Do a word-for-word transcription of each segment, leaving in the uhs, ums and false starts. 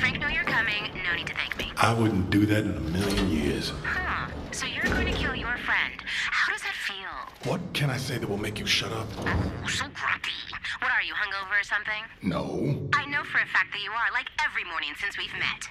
Frank know you're coming. No need to thank me. I wouldn't do that in a million years. Huh. So you're going to kill your friend. How does that feel? What can I say that will make you shut up? Oh, so grumpy. What are you, hungover or something? No. I know for a fact that you are, like every morning since we've met.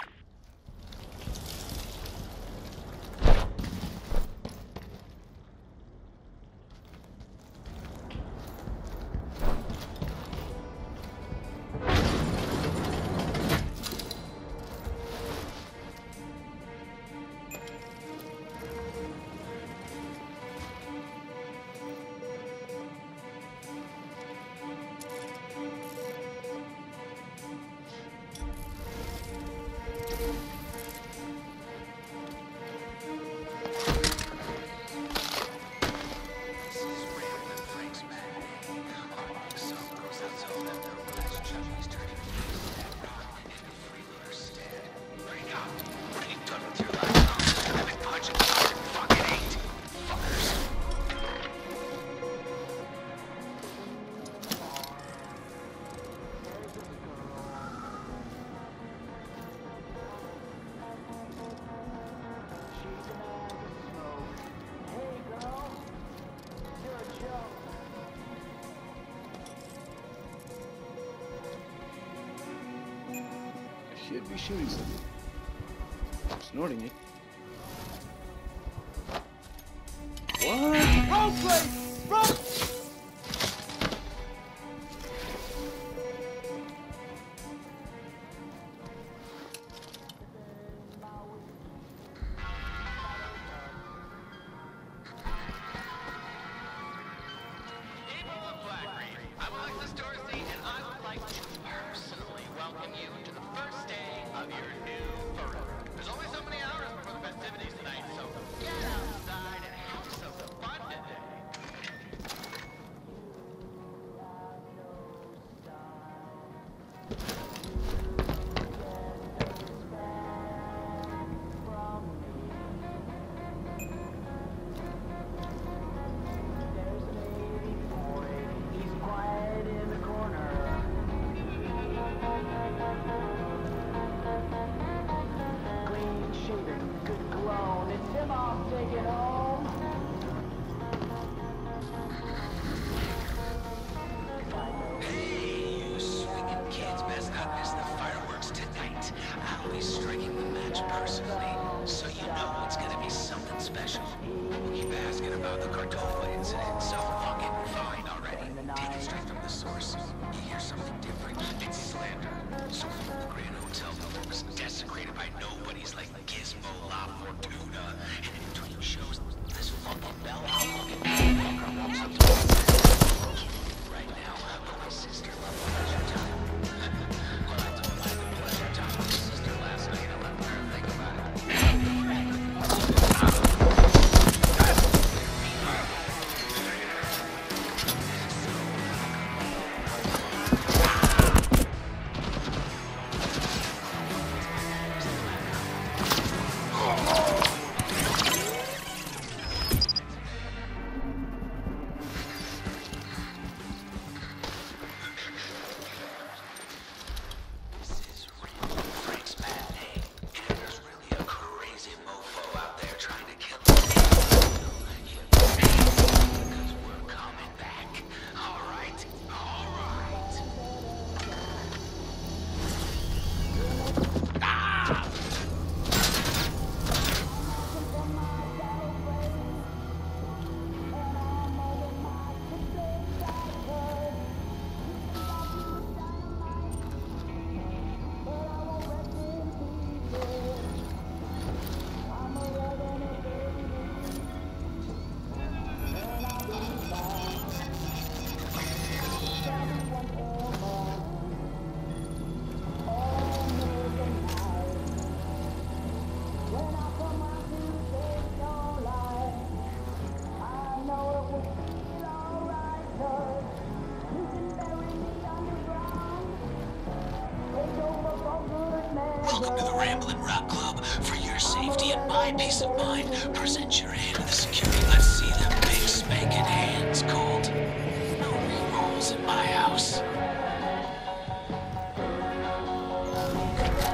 Should be shooting something. Snorting it. What? Wrong place! Wrong! Welcome to the Ramblin' Rock Club. For your safety and my peace of mind, present your hand to the security. Let's see them big spanking hands, Colt. No re-rolls in my house.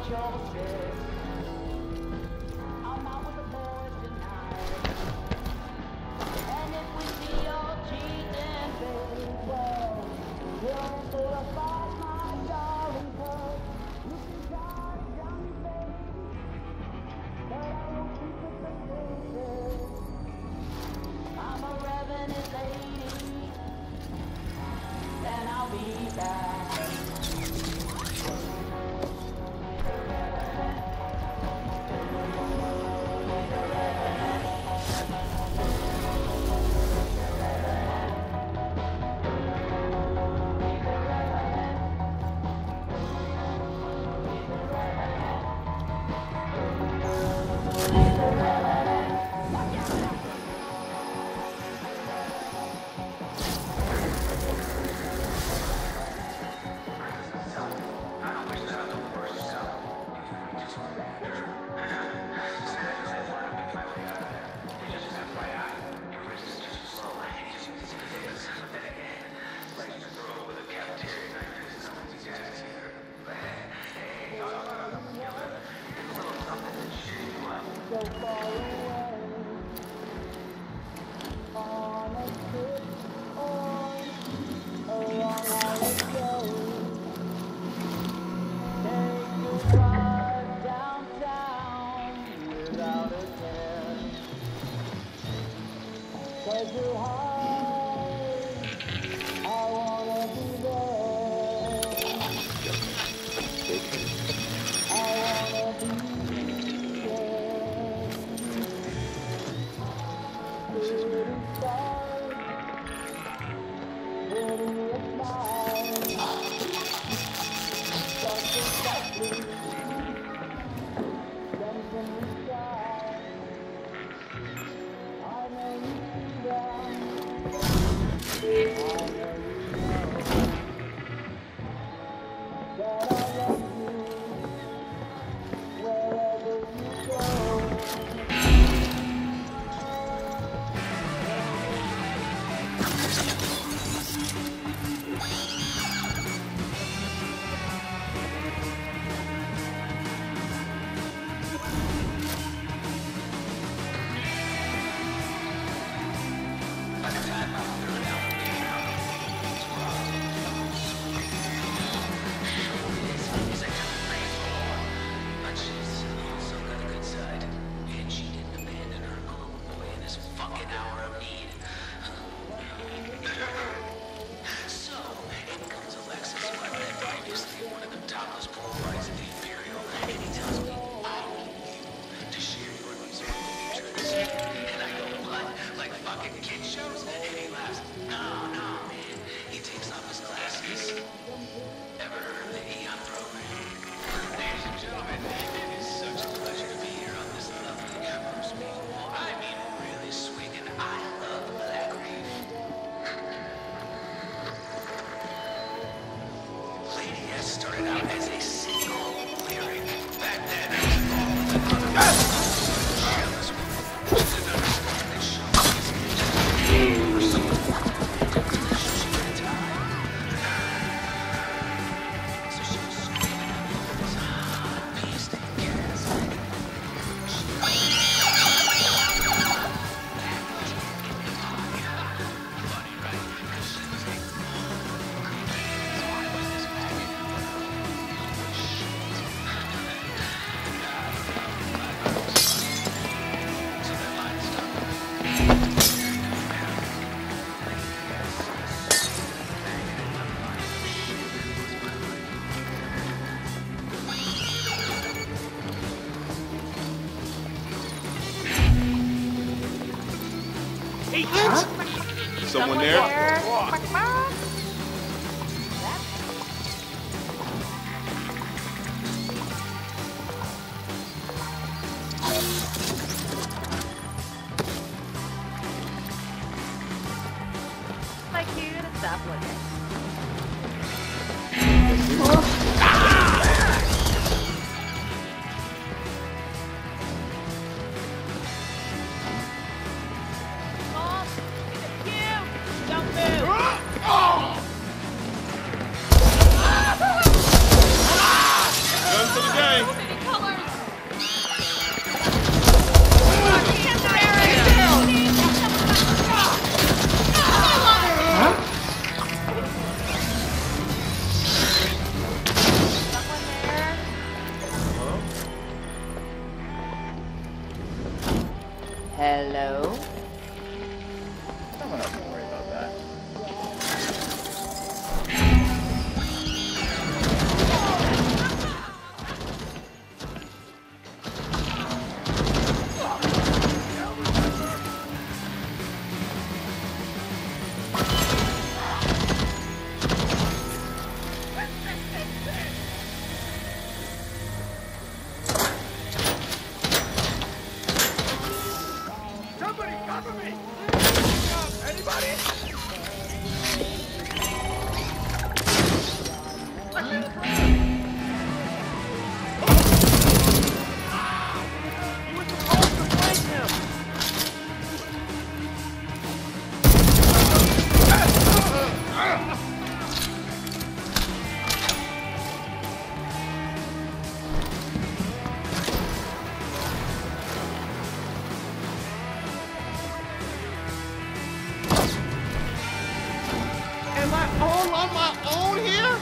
Someone there? Like you to stop looking. Oh! Hello? Someone else can worry about that. Somebody cover me! Anybody? You were supposed to fight him! Am I all on my own here?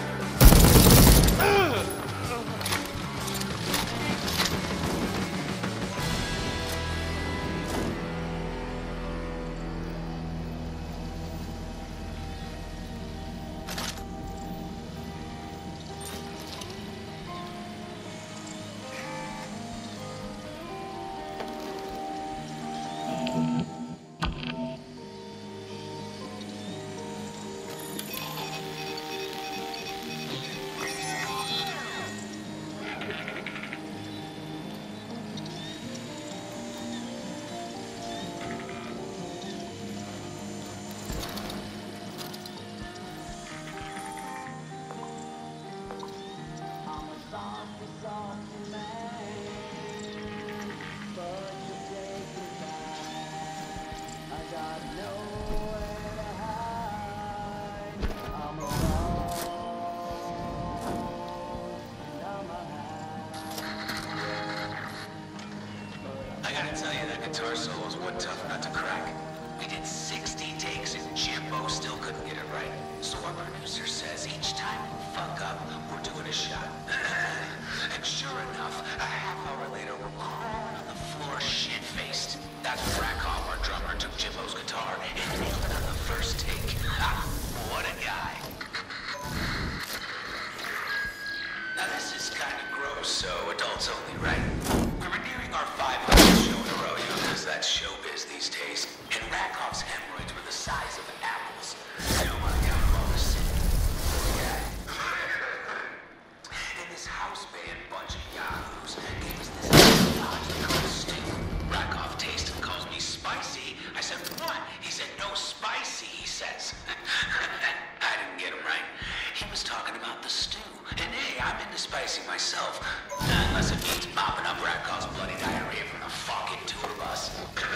I gotta tell you, that guitar solo was one tough nut to crack. We did sixty takes and Jimbo still couldn't get it right. So our producer says each time we fuck up, we're doing a shot. And sure enough, a half hour later, we're crawling on the floor shit-faced. That's when Rackhoff, our drummer, took Jimbo's guitar and nailed it on the first take. Ha! What a guy. Now this is kind of gross, so adults only, right? We were nearing our five hundredth show in a row, you know, because that's showbiz these days. And Rackhoff's hemorrhoids were the size of apples. I don't want to count them all the sin. Yeah. And this house band bunch of yahoos gave us this logical stew. Rackhoff tastes and calls me spicy. I said, what? He said, no spicy, he says. I didn't get him right. He was talking about the stew. And hey, I'm into spicy myself. Unless it means mopping up Rackhoff's bloody diarrhea from the fucking tour bus.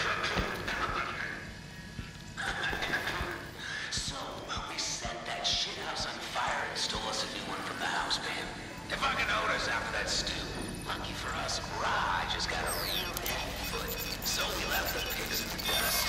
So, we set that shit house on fire and stole us a new one from the house band. If I can notice after that stew, lucky for us, Raj has got a real heavy foot. So we left the pigs in the dust.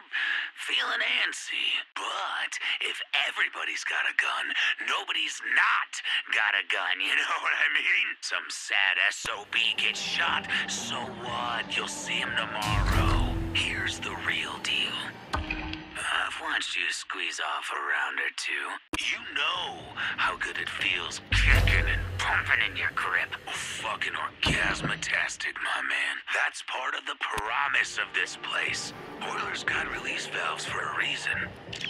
you're feeling antsy. But if everybody's got a gun, nobody's not got a gun, you know what I mean? Some sad S O B gets shot, so what? You'll see him tomorrow. Here's the real deal. I've watched you squeeze off a round or two. You know how good it feels kicking and pumping in your grip. Fucking orgasmatastic, my man. That's part of the promise of this place. Boiler's got release valves for a reason.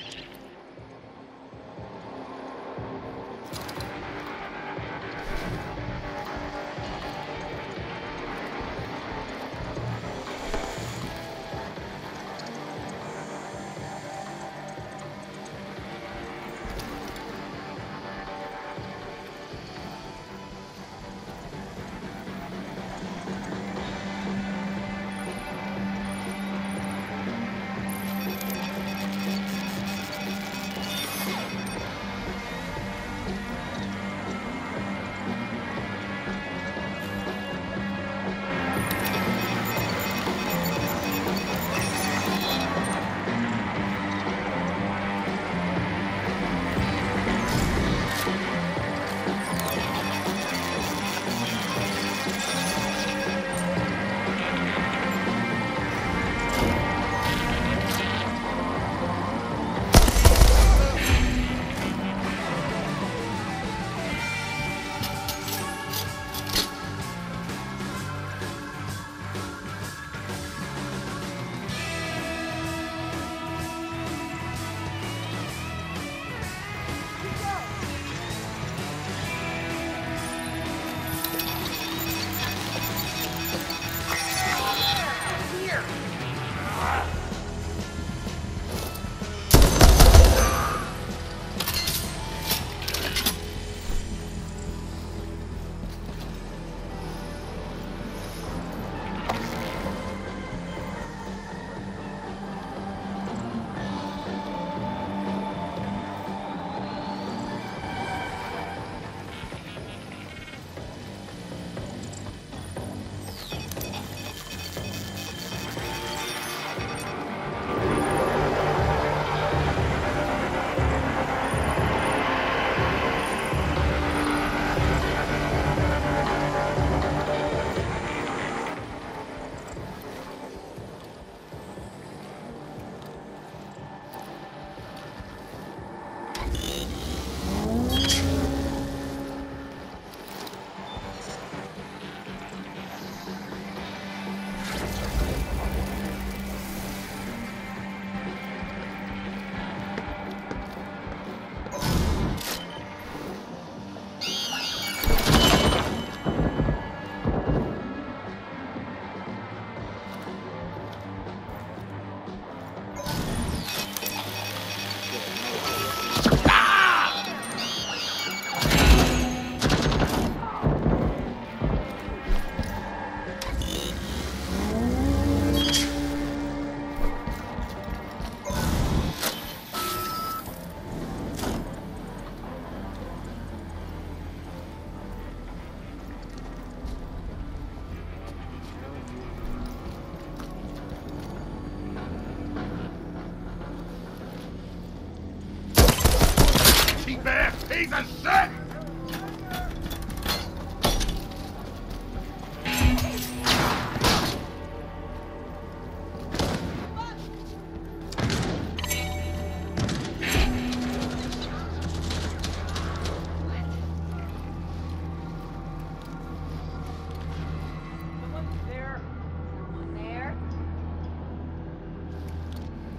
Piece of shit!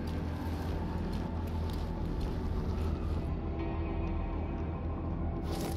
There.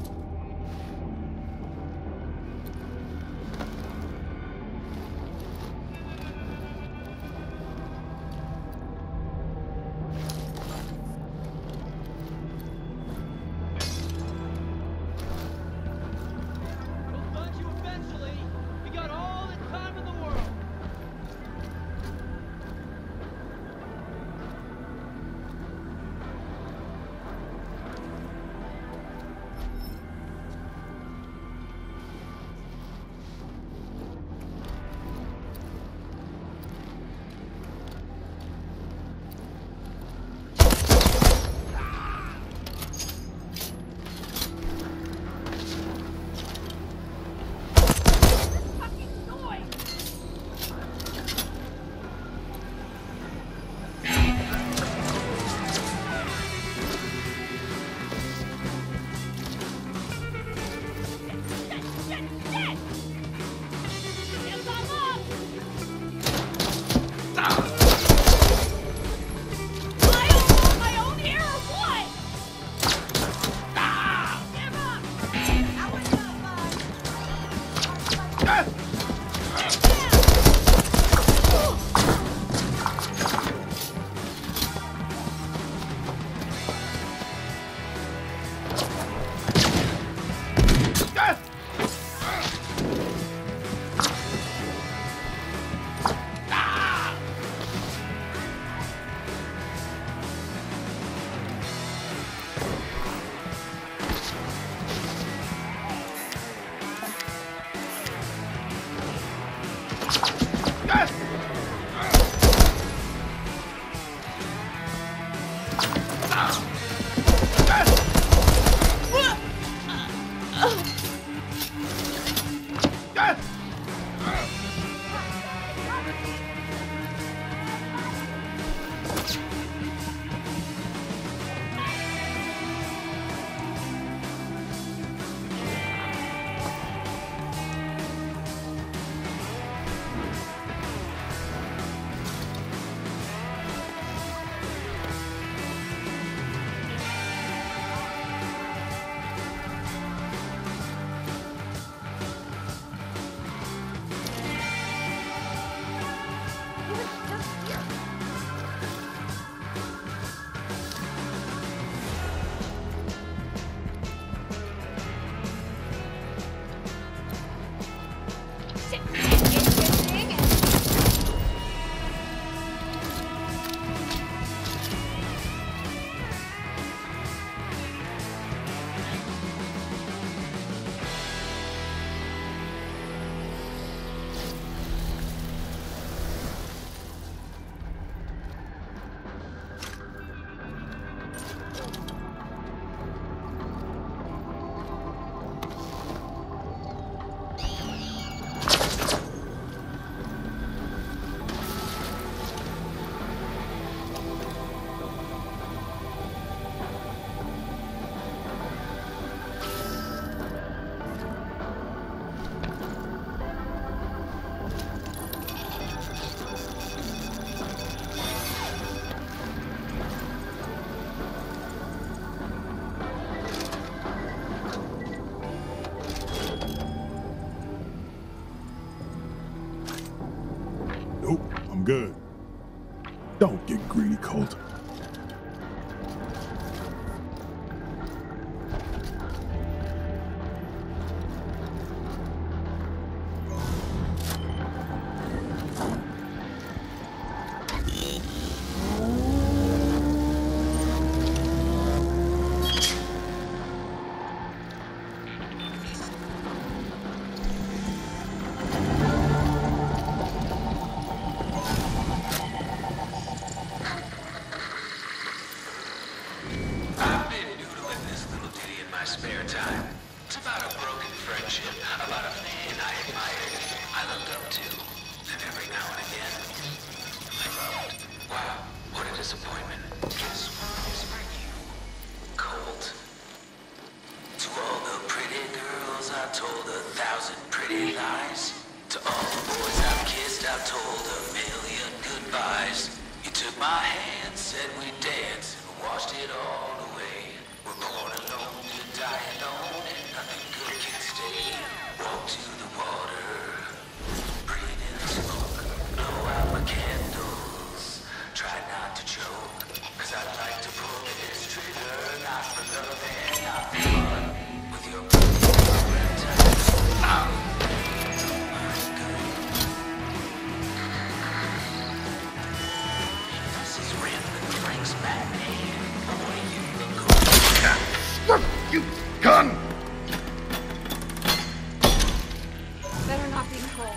good. Don't get greedy, Colt. I've been noodling this little ditty in my spare time. It's about a broken friendship, about a man I admired, I looked up to, and every now and again, I loved. Wow, what a disappointment. Guess what is for you, Colt? To all the pretty girls, I told a thousand pretty lies. To all the boys I've kissed, I've told a million goodbyes. You took my hand, said we'd dance, and washed it all away. We're born alone to die alone, and nothing good can stay. Walk to the water, breathe in the smoke, blow out my candles. Try not to choke, cause I'd like to pull this trigger, not for love and not for fun. With your reptile. Ah! You gun! Better not be cold.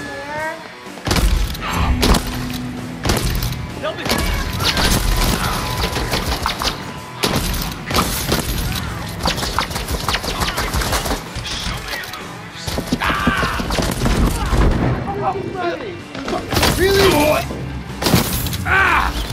There. Help me! Really? Ah!